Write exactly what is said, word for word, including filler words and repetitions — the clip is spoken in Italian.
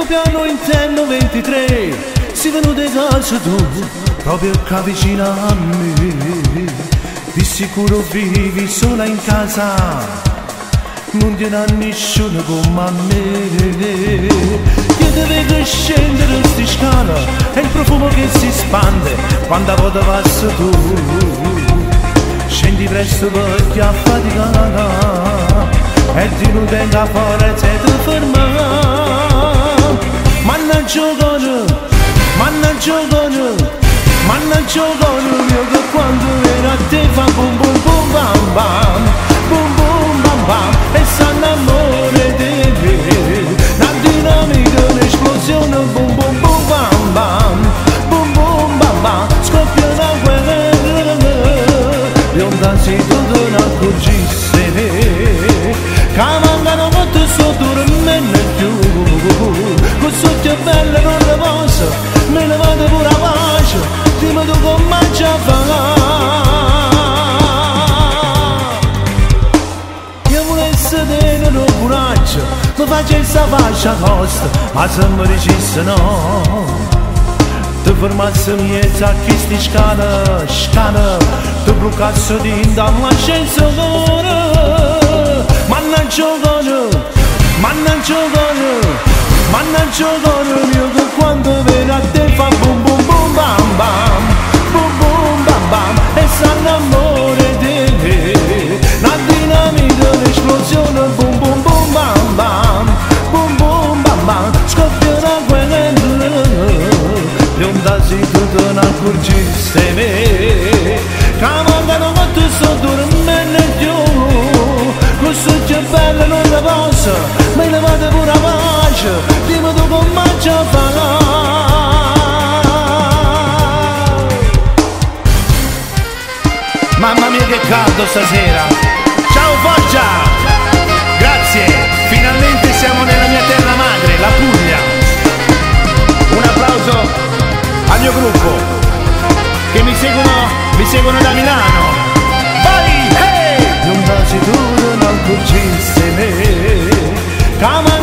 piano intendo ventitré, si venuto casa tu, proprio qua vicino a me. Di sicuro vivi sola in casa, non tiene a nessuno come a me. Io devo scendere sti scala, è il profumo che si spande quando a volte passi tu. Scendi presto perché affaticata e ti non tenga forza e ti ferma. Mannaggia con, mannaggia con, mannaggia con io che quando viene a te fa bum bum bum bam bam, bum bum bam bam e s'annamore di me. La dinamica, un'esplosione, bum bum bum bam bam, bum bum bam bam, scoppia una guerra, bionda si tu non accorgisse, che mancano molto sotto me ne più, con sotto è bella non la posso, me ne vado pure a pace, dimmi tu come ci fa. Io volessi tenere un coraggio, mi facessi la faccia tosta, ma se mi dicessi no, ti fermassi miezza a chi sti scala, scala, ti brucassi dentro all'ascensore. Mannaggia con, mannaggia con, mannaggia con io che quando viene a te fa bum bum bum bam bam, bum bum bam bam e s'annamore di me. La dinamica, l'esplosione, bum bum bum bam bam, bum bum bam bam, scoppia una guerra, bionda si tu non accorgiste me, che mancano molto sotto me ne più. Questo che bello non la posso, me ne vado pure a pace, dimmi tu come ci fa. Mamma mia che caldo stasera. Ciao Foggia, grazie, finalmente siamo nella mia terra madre, la Puglia. Un applauso al mio gruppo che mi seguono, mi seguono da Milano. Vai, hey! Non dasi tu non accorgiste me,